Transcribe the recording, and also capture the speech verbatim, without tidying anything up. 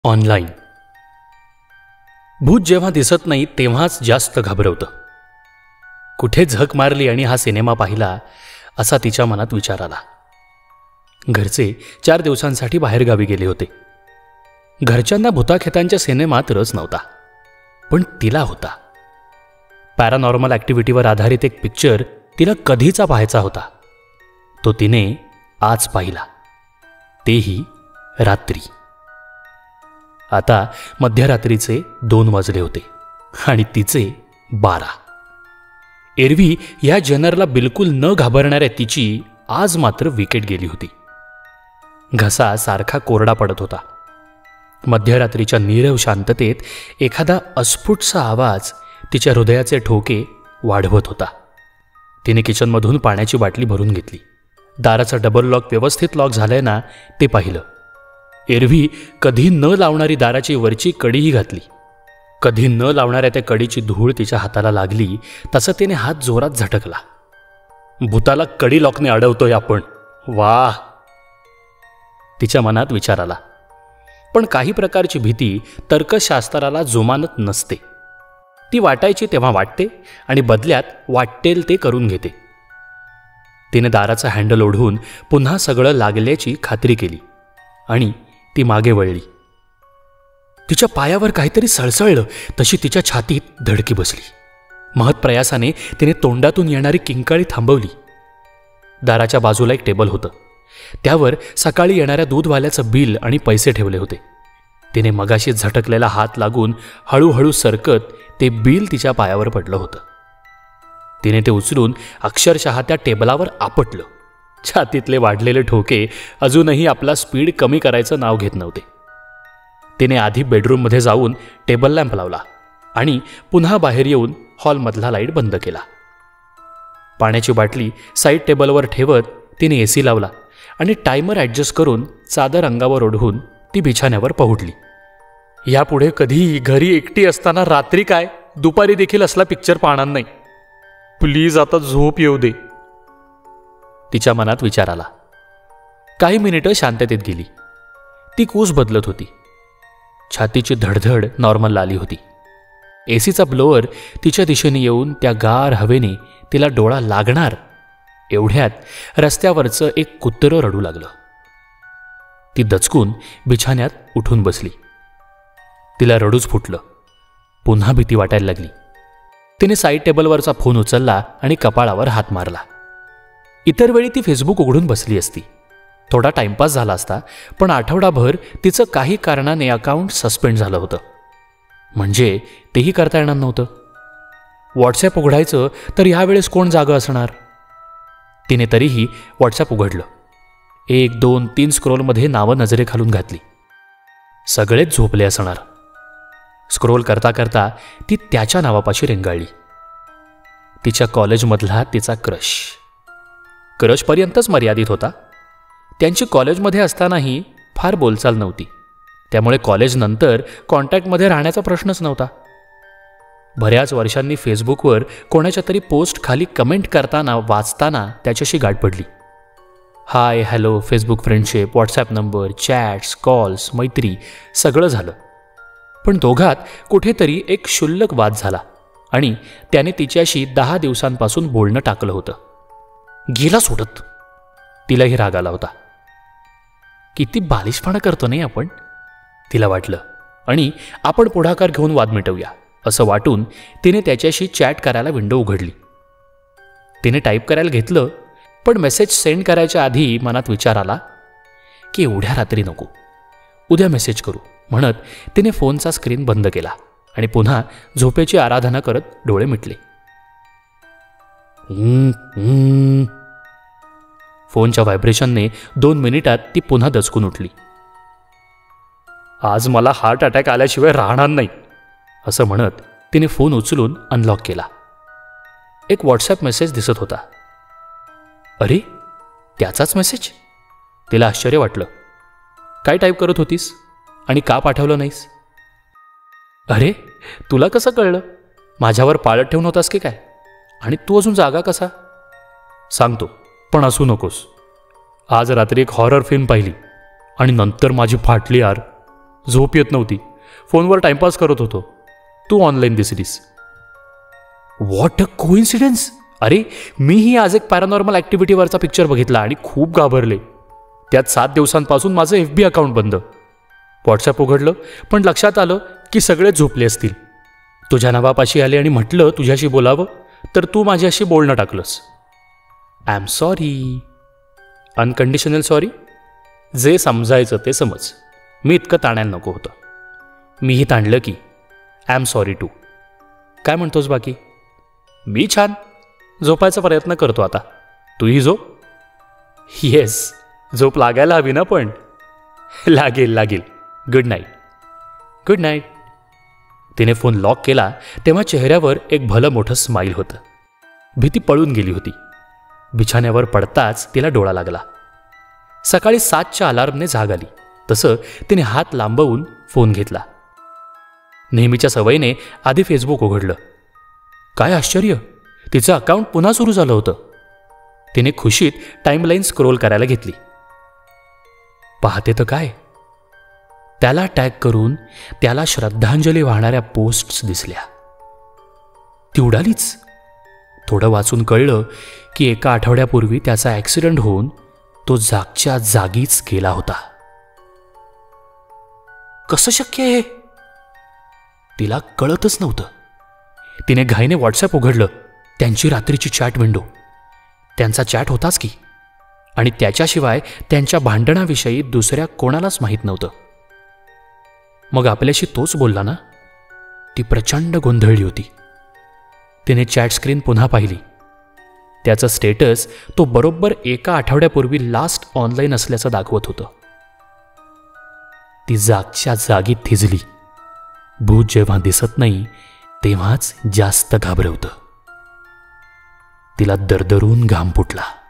Online. भूत जेव्हा दिसत नाही तेव्हाच जास्त घाबरवतं. कुठे झक मारली आणि हा सिनेमा पाहिला असा तिच्या मनात विचार आला. घरचे चार दिवसांसाठी बाहेरगावी गेले होते. घरच्यांना भूताखेतांच्या सिनेमात रस नव्हता, पण तिला होता. पॅरानॉर्मल ॲक्टिव्हिटीवर आधारित एक पिक्चर तिला कधीचा पाहायचा होता. तो तिने आज पाहिला, तेही रात्री. आता मध्यरात्रीचे दोन वाजले होते आणि तिचे बारा. एरवी या जनरला बिलकुल न घाबरणाऱ्या तिची आज मात्र विकेट गेली होती. घसा सारखा कोरडा पडत होता. मध्यरात्रीच्या नीरव शांततेत एखादा अस्फुटसा आवाज तिच्या हृदयाचे ठोके वाढवत होता. तिने किचनमधून पाण्याची बाटली भरून घेतली. दाराचं डबल लॉक व्यवस्थित लॉक झालंय ना ते पाहिलं. एरवी कधी न लावणारी दाराची वरची कडीही घातली. कधी न लावणाऱ्या त्या कडीची धूळ तिच्या हाताला लागली तसं तिने हात जोरात झटकला. भूताला कडी लॉकने अडवतोय आपण, वाह, तिच्या मनात विचार आला. पण काही प्रकारची भीती तर्कशास्त्राला जोमानत नसते. ती वाटायची तेव्हा वाटते आणि बदल्यात वाटेल ते करून घेते. तिने दाराचा हँडल ओढून पुन्हा सगळं लागल्याची खात्री केली आणि ती मागे वळली. तिच्या पायावर काहीतरी सळसळलं तशी तिच्या छातीत धडकी बसली. महत्प्रयासाने तिने तोंडातून येणारी किंकाळी थांबवली. दाराच्या बाजूला एक टेबल होतं. त्यावर सकाळी येणाऱ्या दूधवाल्याचं बिल आणि पैसे ठेवले होते. तिने मगाशी झटकलेला हात लागून हळूहळू सरकत ते बिल तिच्या पायावर पडलं होतं. तिने ते उचलून अक्षरशः त्या टेबलावर आपटलं. छातीतले वाढलेले ठोके अजूनही आपला स्पीड कमी करायचं नाव घेत नव्हते. तिने आधी बेडरूममध्ये जाऊन टेबल लॅम्प लावला आणि पुन्हा बाहेर येऊन हॉलमधला लाईट बंद केला. पाण्याची बाटली साईड टेबलवर ठेवत तिने एसी लावला आणि टायमर ॲडजस्ट करून चादर अंगावर ओढून ती बिछाण्यावर पहुडली. यापुढे कधीही घरी एकटी असताना रात्री काय दुपारी देखील असला पिक्चर पाहणार नाही. प्लीज आता झोप येऊ दे, तिच्या मनात विचार आला. काही मिनिटं शांततेत गेली. ती कूस बदलत होती. छातीची धडधड नॉर्मल आली होती. एसीचा ब्लोअर तिच्या दिशेने येऊन त्या गार हवेने तिला डोळा लागणार एवढ्यात रस्त्यावरचं एक कुत्रं रडू लागलं. ती दचकून बिछाण्यात उठून बसली. तिला रडूच फुटलं. पुन्हा भीती वाटायला लागली. तिने साईड टेबलवरचा फोन उचलला आणि कपाळावर हात मारला. इतर वेळी ती फेसबुक उघडून बसली असती. थोडा टाइमपास झाला असता, पण आठवडाभर तिचं काही कारणाने अकाउंट सस्पेंड झालं होतं. म्हणजे तेही करता येणार नव्हतं. व्हॉट्सॲप उघडायचं तर ह्यावेळेस कोण जागं असणार. तिने तरीही व्हॉट्सॲप उघडलं. एक दोन तीन स्क्रोलमध्ये नावं नजरे खालून घातली. सगळेच झोपले असणार. स्क्रोल करता करता ती त्याच्या नावापाशी रेंगाळली. तिच्या कॉलेजमधला तिचा क्रश. क्रशपर्यंतच मर्यादित होता. त्यांची कॉलेजमध्ये असतानाही फार बोलचाल नव्हती. त्यामुळे कॉलेजनंतर कॉन्टॅक्टमध्ये राहण्याचा प्रश्नच नव्हता. बऱ्याच वर्षांनी फेसबुकवर कोणाच्या तरी पोस्ट खाली कमेंट करताना वाचताना त्याच्याशी गाठ पडली. Hi, hello, Facebook friendship, WhatsApp number, chats, calls, मैत्री सगळं झालं. पण दोघात कुठेतरी एक क्षुल्लक वाद झाला आणि त्याने तिच्याशी दहा दिवसांपासून बोलणं टाकलं होतं. गेला सोडत. तिलाही राग आला होता. किती बालिशपणा करतो नाही आपण, तिला वाटलं. आणि आपण पुढाकार घेऊन वाद मिटवूया असं वाटून तिने त्याच्याशी चॅट करायला विंडो उघडली. तिने टाईप करायला घेतलं, पण मेसेज सेंड करायच्या आधी मनात विचार आला की एवढ्या रात्री नको, उद्या मेसेज करू म्हणत तिने फोनचा स्क्रीन बंद केला आणि पुन्हा झोपेची आराधना करत डोळे मिटले. फोनच्या व्हायब्रेशनने दोन मिनिटात ती पुन्हा दचकून उठली. आज मला हार्ट अटॅक आल्याशिवाय राहणार नाही असं म्हणत तिने फोन उचलून अनलॉक केला. एक व्हॉट्सॲप मेसेज दिसत होता. अरे, त्याचाच मेसेज. तिला आश्चर्य वाटलं. काय टाईप करत होतीस आणि का पाठवलं नाहीस? अरे, तुला कसं कळलं? माझ्यावर पाळत ठेवून होतास की काय? आणि तू अजून जागा कसा? सांगतो, पण असू नकोस. आज रात्री एक हॉरर फिल्म पाहिली आणि नंतर माझी फाटली यार. झोप येत नव्हती, फोनवर टाइमपास करत होतो, तू ऑनलाईन दिसलीस. What a coincidence. अरे मीही आज एक पॅरानॉर्मल ॲक्टिव्हिटीवरचा पिक्चर बघितला आणि खूप घाबरले. त्यात सात दिवसांपासून माझं एफ बी अकाउंट बंद. व्हॉट्सॲप उघडलं पण लक्षात आलं की सगळे झोपले असतील. तुझ्या नावापाशी आले आणि म्हटलं तुझ्याशी बोलावं, तर तू माझ्याशी बोलणं टाकलंस. I am sorry. Unconditional sorry. जे समजायचं ते समज. मी इतकं ताणायला नको होतं. मीही ताणलं की आय एम सॉरी टू. काय म्हणतोस बाकी? मी छान. झोपायचा प्रयत्न करतो आता. तूही झोप. येस, झोप लागायला हवी ना. पण लागेल लागेल. Good night. Good night. तिने फोन लॉक केला तेव्हा चेहऱ्यावर एक भलं मोठं स्माईल होतं. भीती पळून गेली होती. बिछाण्यावर पडताच तिला डोळा लागला. सकाळी सातच्या अलार्मने जाग आली. तसं तिने हात लांबवून फोन घेतला. नेहमीच्या सवयीने आधी फेसबुक उघडलं. काय आश्चर्य, तिचं अकाउंट पुन्हा सुरू झालं होतं. तिने खुशीत टाईमलाईन स्क्रोल करायला घेतली. पाहते तर काय, त्याला टॅग करून त्याला श्रद्धांजली वाहणाऱ्या पोस्ट्स दिसल्या. ती उडालीच. थोडं वाचून कळलं की एका आठवड्यापूर्वी त्याचा ॲक्सिडेंट होऊन तो जागच्या जागीच गेला होता. कसं शक्य आहे? तिला कळतच नव्हतं. तिने घाईने व्हॉट्सॲप उघडलं. त्यांची रात्रीची चॅट विंडो. त्यांचा चॅट होताच की, आणि त्याच्याशिवाय त्यांच्या भांडणाविषयी दुसऱ्या कोणालाच माहीत नव्हतं. मग आपल्याशी तोच बोलला ना. ती प्रचंड गोंधळली होती. तिने चॅट स्क्रीन पुन्हा पाहिली. त्याचं स्टेटस तो बरोबर एका आठवड्यापूर्वी लास्ट ऑनलाईन असल्याचं दाखवत होतं. ती जागच्या जागी थिजली. भूत जेव्हा दिसत नाही तेव्हाच जास्त घाबरवतं. तिला दरदरून घाम फुटला.